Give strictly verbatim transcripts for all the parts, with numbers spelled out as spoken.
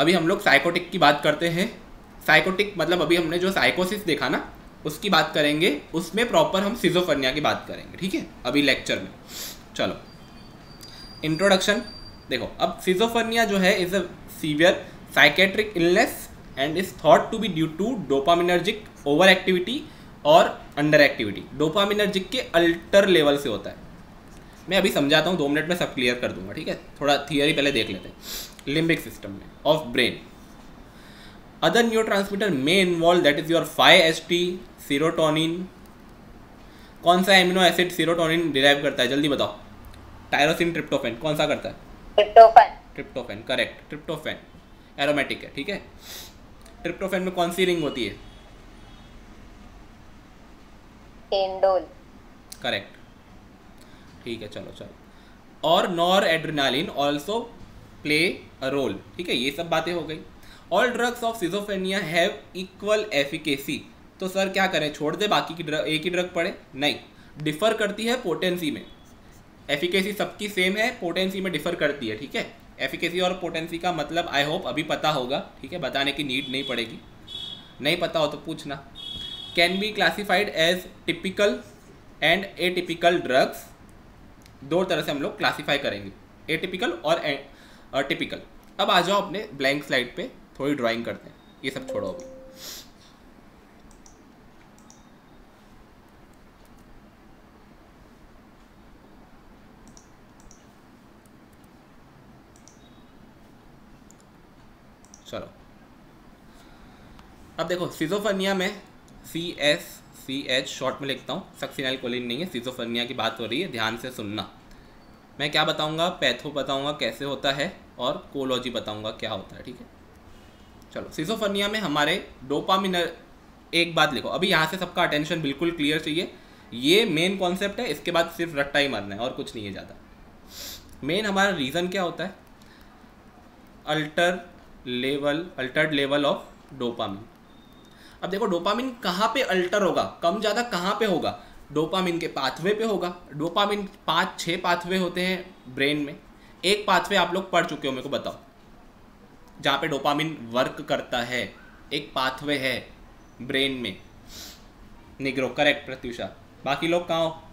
अभी हम लोग साइकोटिक की बात करते हैं। साइकोटिक मतलब अभी हमने जो साइकोसिस देखा ना उसकी बात करेंगे, उसमें प्रॉपर हम सिजोफ्रेनिया की बात करेंगे, ठीक है, अभी लेक्चर में। चलो इंट्रोडक्शन देखो, अब सिजोफ्रेनिया जो है is a severe psychiatric illness and is thought to be due to dopaminergic over activity और अंडर एक्टिविटी। डोपामिनर्जिक के अल्टर लेवल से होता है। मैं अभी समझाता हूँ, दो मिनट में सब क्लियर कर दूंगा, ठीक है। थोड़ा थियरी पहले देख लेते हैं। लिम्बिक सिस्टम में of brain, other neurotransmitter may involve that is your five H T serotonin. कौन सा एमिनो एसिड सीरोटोनिन डिराइव करता है, जल्दी बताओ। टायरोसिन ट्रिप्टोफैन, कौन सा करता है? Tryptophan. Tryptophan, correct. Tryptophan aromatic है, ठीक है। ट्रिप्टोफैन में कौन सी रिंग होती है? इंडोल, करेक्ट, ठीक है। चलो चलो और noradrenaline also play a role, ठीक है। ये सब बातें हो गई। All drugs of schizophrenia have equal efficacy. तो सर क्या करें, छोड़ दे बाकी की ड्रग, एक ही ड्रग पड़े? नहीं, डिफर करती है पोटेंसी में। एफिकेसी सबकी सेम है, पोटेंसी में डिफर करती है, ठीक है। एफिकेसी और पोटेंसी का मतलब आई होप अभी पता होगा, ठीक है, बताने की नीड नहीं पड़ेगी। नहीं पता हो तो पूछना। Can be classified as typical and atypical drugs. दो तरह से हम लोग क्लासीफाई करेंगे, एटिपिकल और टिपिकल। अब आ जाओ अपने ब्लैंक स्लाइड पे, थोड़ी ड्राइंग करते हैं, ये सब छोड़ो अभी। चलो अब देखो, सिजोफ्रेनिया में C S C H short में लिखता हूँ, सक्सिनाइलकोलिन नहीं है, सिजोफ्रेनिया की बात हो रही है, ध्यान से सुनना। मैं क्या बताऊंगा, पैथो बताऊंगा कैसे होता है और कोलॉजी बताऊंगा क्या होता है, ठीक है। चलो सिजोफ्रेनिया में हमारे डोपामिनर, एक बात लिखो अभी, यहाँ से सबका अटेंशन बिल्कुल क्लियर चाहिए। ये मेन कॉन्सेप्ट है, इसके बाद सिर्फ रट्टा ही मारना है और कुछ नहीं है ज़्यादा। मेन हमारा रीज़न क्या होता है, alter level, altered level of dopamine. अब देखो डोपामिन कहाँ पे अल्टर होगा, कम ज़्यादा कहाँ पे होगा? डोपामिन के पाथवे पे होगा। डोपामिन पाँच छः पाथवे होते हैं ब्रेन में। एक पाथवे आप लोग पढ़ चुके हो, मेरे को बताओ, जहाँ पे डोपामिन वर्क करता है। एक पाथवे है ब्रेन में, निग्रो, करेक्ट प्रत्युषा। बाकी लोग कहाँ हो?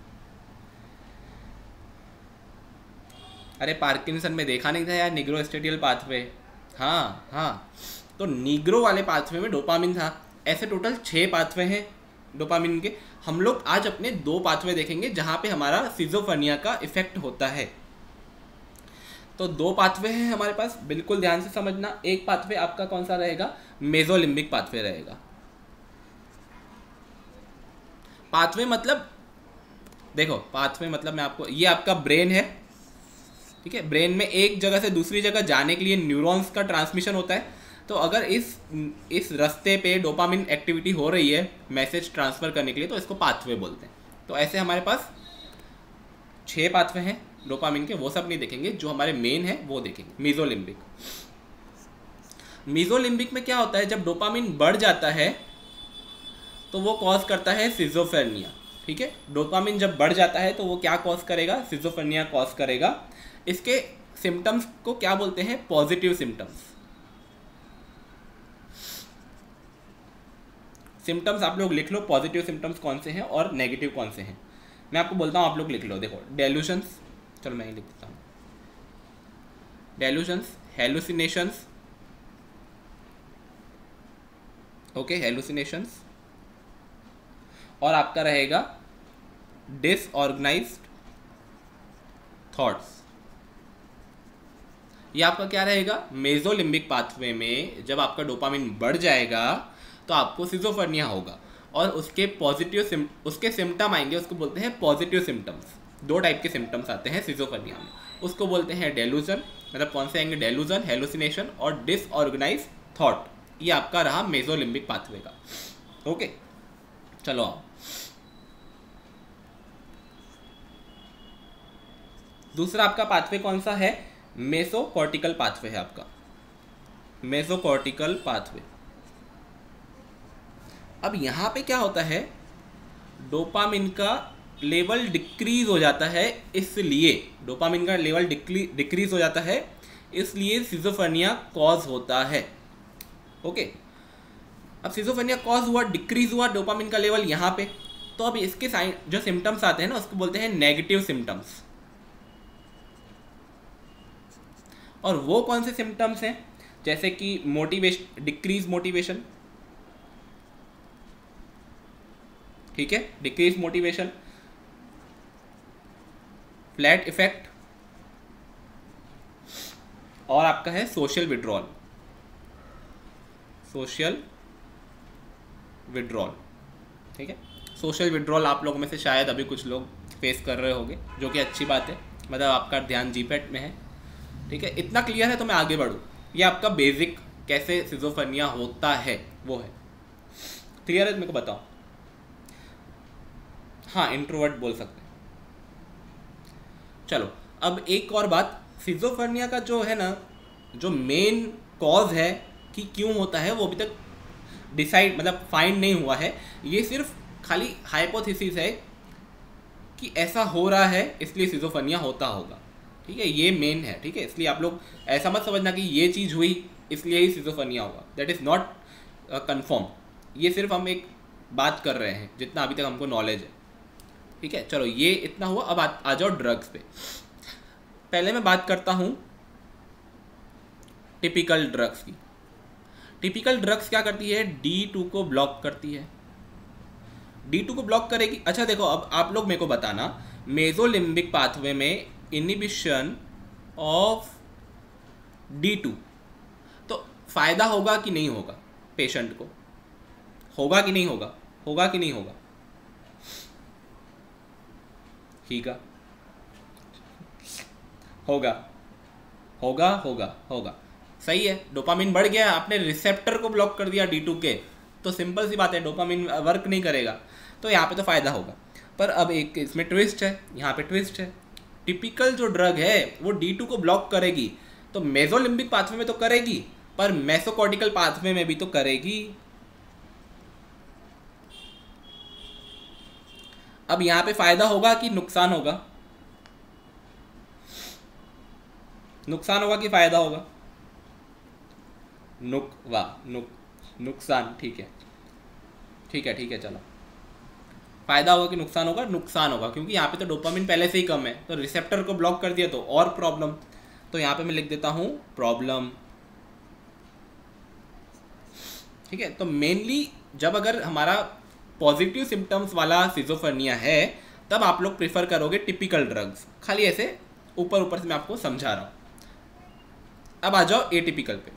अरे पार्किंसन में देखा नहीं था यार, निग्रो स्टेडियल पाथवे। हाँ हाँ, तो निग्रो वाले पाथवे में डोपामिन था। ऐसे टोटल छः पाथवे हैं डोपामिन के। हम लोग आज अपने दो पाथवे देखेंगे जहाँ पे हमारा सिजोफ्रेनिया का इफेक्ट होता है। तो दो पाथवे हैं हमारे पास, बिल्कुल ध्यान से समझना। एक पाथवे आपका कौन सा रहेगा, मेसोलिम्बिक पाथवे रहेगा। पाथवे मतलब देखो, पाथवे मतलब मैं आपको, ये आपका ब्रेन है, ठीक है। ब्रेन में एक जगह से दूसरी जगह जाने के लिए न्यूरॉन्स का ट्रांसमिशन होता है। तो अगर इस इस रास्ते पे डोपामिन एक्टिविटी हो रही है मैसेज ट्रांसफ़र करने के लिए, तो इसको पाथवे बोलते हैं। तो ऐसे हमारे पास छः पाथवे हैं डोपामिन के, वो सब नहीं देखेंगे, जो हमारे मेन है वो देखेंगे। मीजोलिम्बिक, मीजोलिम्बिक में क्या होता है, जब डोपामिन बढ़ जाता है तो वो कॉज करता है सिजोफ्रेनिया, ठीक है। डोपामिन जब बढ़ जाता है तो वो क्या कॉज करेगा, सिजोफ्रेनिया कॉज करेगा। इसके सिम्टम्स को क्या बोलते हैं, पॉजिटिव सिम्टम्स। सिम्टम्स आप लोग लिख लो, पॉजिटिव सिम्टम्स कौन से हैं और नेगेटिव कौन से हैं। मैं आपको बोलता हूँ, आप लोग लिख लो। देखो डेल्यूशंस, चलो मैं ही लिख देता हूँ। Delusions, hallucinations, okay, hallucinations. और आपका रहेगा डिसऑर्गेनाइज्ड थॉट्स। ये आपका क्या रहेगा, मेसोलिम्बिक पाथवे में जब आपका डोपामिन बढ़ जाएगा तो आपको सिजोफ्रेनिया होगा। और उसके पॉजिटिव सिम उसके सिम्टम आएंगे, उसको बोलते हैं पॉजिटिव सिम्टम्स। दो टाइप के सिम्टम्स आते हैं सिजोफ्रेनिया में, उसको बोलते हैं डेलूजन, मतलब कौन से आएंगे, डेलूजन, हेलुसिनेशन और डिसऑर्गेनाइज्ड थॉट। ये आपका रहा मेसोलिम्बिक पाथवे का, ओके। चलो आओ, दूसरा आपका पाथवे कौन सा है, मेसोकॉर्टिकल पाथवे है आपका, मेसोकॉर्टिकल पाथवे। अब यहाँ पे क्या होता है, डोपामिन का लेवल डिक्रीज हो जाता है, इसलिए डोपामिन का लेवल डिक्रीज हो जाता है, इसलिए सिजोफ्रेनिया कॉज होता है। ओके, अब सिजोफ्रेनिया कॉज हुआ, डिक्रीज हुआ डोपामिन का लेवल यहाँ पे, तो अब इसके साइन जो सिम्टम्स आते हैं ना उसको बोलते हैं नेगेटिव सिम्टम्स। और वो कौन से सिम्टम्स हैं? जैसे कि मोटिवेशन, डिक्रीज मोटिवेशन, ठीक है, डिक्रीज मोटिवेशन, फ्लैट इफेक्ट, और आपका है सोशल विड्रॉल, सोशल विड्रॉल, ठीक है। सोशल विड्रॉल आप लोगों में से शायद अभी कुछ लोग फेस कर रहे होंगे, जो कि अच्छी बात है, मतलब आपका ध्यान जीपेट में है, ठीक है। इतना क्लियर है तो मैं आगे बढ़ूँ। ये आपका बेसिक कैसे सिजोफ्रेनिया होता है वो है, क्लियर है? मेरे को बताओ। हाँ, इंट्रोवर्ट बोल सकते हैं। चलो, अब एक और बात, सिजोफ्रेनिया का जो है ना, जो मेन कॉज है कि क्यों होता है वो अभी तक डिसाइड मतलब फाइंड नहीं हुआ है। ये सिर्फ खाली हाइपोथेसिस है कि ऐसा हो रहा है इसलिए सिजोफ्रेनिया होता होगा, ठीक है। ये मेन है, ठीक है। इसलिए आप लोग ऐसा मत समझना कि ये चीज़ हुई इसलिए ही सिजोफ्रेनिया होगा, दैट इज़ नॉट कंफर्म। ये सिर्फ हम एक बात कर रहे हैं जितना अभी तक हमको नॉलेज है, ठीक है। चलो, ये इतना हुआ। अब आ, आ जाओ ड्रग्स पे। पहले मैं बात करता हूँ टिपिकल ड्रग्स की। टिपिकल ड्रग्स क्या करती है? डी टू को ब्लॉक करती है। डी टू को ब्लॉक करेगी। अच्छा देखो, अब आप लोग मेरे को बताना, मेसोलिम्बिक पाथवे में इनहिबिशन ऑफ डी टू, तो फायदा होगा कि नहीं होगा पेशेंट को? होगा कि नहीं होगा? होगा कि नहीं होगा? हीगा होगा, होगा, होगा, होगा। सही है, डोपामिन बढ़ गया, आपने रिसेप्टर को ब्लॉक कर दिया डी टू के, तो सिंपल सी बात है डोपामिन वर्क नहीं करेगा, तो यहाँ पे तो फायदा होगा। पर अब एक इसमें ट्विस्ट है, यहाँ पे ट्विस्ट है। टिपिकल जो ड्रग है वो डी टू को ब्लॉक करेगी, तो मेसोलिम्बिक पाथवे में तो करेगी, पर मेसोकॉर्टिकल पाथवे में भी तो करेगी। अब यहाँ पे फायदा होगा कि नुकसान होगा? नुकसान होगा कि फायदा होगा? नुक वाह नुक नुकसान, ठीक है, ठीक है, ठीक है। चलो, फायदा होगा कि नुकसान होगा? नुकसान होगा, क्योंकि यहाँ पे तो डोपामिन पहले से ही कम है, तो रिसेप्टर को ब्लॉक कर दिया तो और प्रॉब्लम। तो यहाँ पे मैं लिख देता हूँ प्रॉब्लम, ठीक है। तो मेनली जब अगर हमारा पॉजिटिव सिम्टम्स वाला सिजोफ्रेनिया है तब आप लोग प्रेफर करोगे टिपिकल ड्रग्स। खाली ऐसे ऊपर ऊपर से मैं आपको समझा रहा हूँ। अब आ जाओ एटिपिकल पे।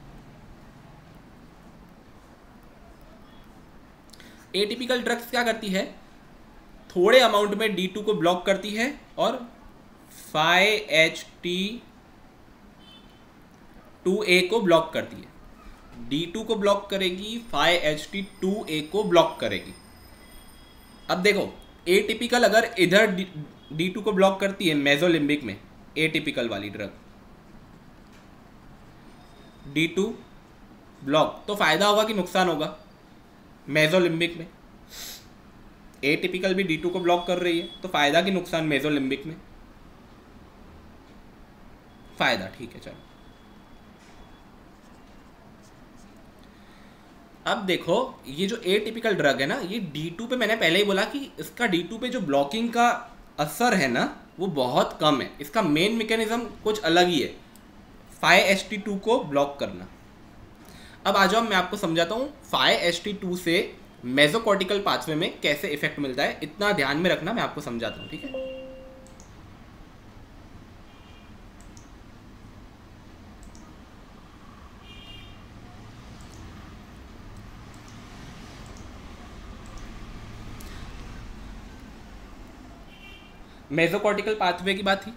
एटिपिकल ड्रग्स क्या करती है? थोड़े अमाउंट में डी टू को ब्लॉक करती है और five H T two A को ब्लॉक करती है। डी टू को ब्लॉक करेगी, five H T two A को ब्लॉक करेगी। अब देखो, एटिपिकल अगर इधर डी टू को ब्लॉक करती है मेसोलिम्बिक में, एटिपिकल वाली ड्रग डी टू ब्लॉक, तो फायदा होगा कि नुकसान होगा? मेसोलिम्बिक में एटिपिकल भी डी टू को ब्लॉक कर रही है, तो फायदा कि नुकसान मेसोलिम्बिक में? फायदा, ठीक है। चलो, अब देखो, ये जो एटिपिकल ड्रग है ना, ये डी टू पे मैंने पहले ही बोला कि इसका डी टू पे जो ब्लॉकिंग का असर है ना वो बहुत कम है। इसका मेन मैकेनिज्म कुछ अलग ही है, फाइव एच टी टू को ब्लॉक करना। अब आ जाओ, मैं आपको समझाता हूँ फाइव एच टी टू से मेसोकॉर्टिकल पाथवे में कैसे इफेक्ट मिलता है। इतना ध्यान में रखना, मैं आपको समझाता हूँ, ठीक है। मेसोकॉर्टिकल पाथवे की बात थी,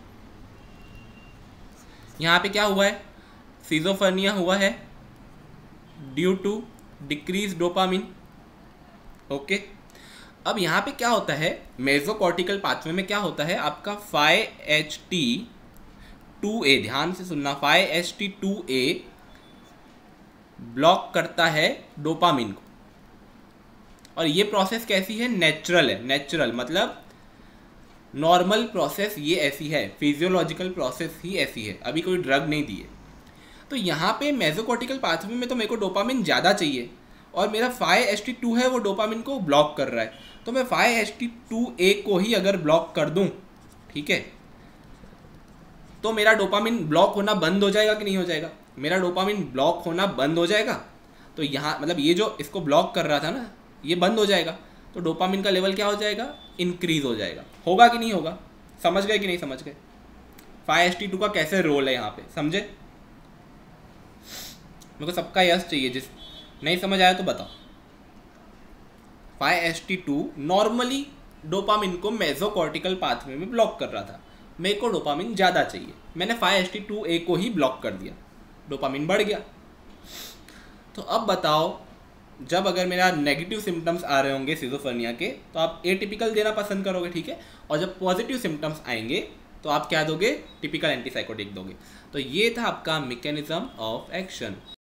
यहाँ पे क्या हुआ है? सिजोफ्रेनिया हुआ है due to decrease dopamine. Okay, अब यहाँ पे क्या होता है? मेसोकॉर्टिकल पाथवे में क्या होता है? आपका five H T two A, ध्यान से सुनना, five H T two A block करता है डोपामिन को। और ये प्रोसेस कैसी है? नेचुरल है। नेचुरल मतलब नॉर्मल प्रोसेस ये ऐसी है, फिजियोलॉजिकल प्रोसेस ही ऐसी है, अभी कोई ड्रग नहीं दी है। तो यहाँ पे मेसोकॉर्टिकल पाथवे में तो मेरे को डोपामिन ज़्यादा चाहिए और मेरा फाइव एच टी टू है वो डोपामिन को ब्लॉक कर रहा है, तो मैं five H T two A को ही अगर ब्लॉक कर दूँ, ठीक है, तो मेरा डोपामिन ब्लॉक होना बंद हो जाएगा कि नहीं हो जाएगा? मेरा डोपामिन ब्लॉक होना बंद हो जाएगा। तो यहाँ मतलब ये जो इसको ब्लॉक कर रहा था ना, ये बंद हो जाएगा, तो डोपामिन का लेवल क्या हो जाएगा? इंक्रीज हो जाएगा। होगा कि नहीं होगा? समझ गए कि नहीं समझ गए? फाइव एच टी टू का कैसे रोल है यहाँ पे, समझे? मेरे को सबका यस चाहिए, जिस नहीं समझ आया तो बताओ। Five H T two normally dopamine को मेसोकॉर्टिकल पाथवे में ब्लॉक कर रहा था, मेरे को डोपामिन ज़्यादा चाहिए, मैंने five H T two A को ही ब्लॉक कर दिया, डोपामिन बढ़ गया। तो अब बताओ, जब अगर मेरा नेगेटिव सिम्टम्स आ रहे होंगे सिजोफ्रेनिया के, तो आप एटिपिकल देना पसंद करोगे, ठीक है, और जब पॉजिटिव सिम्टम्स आएंगे तो आप क्या दोगे? टिपिकल एंटीसाइकोटिक दोगे। तो ये था आपका मैकेनिज्म ऑफ एक्शन।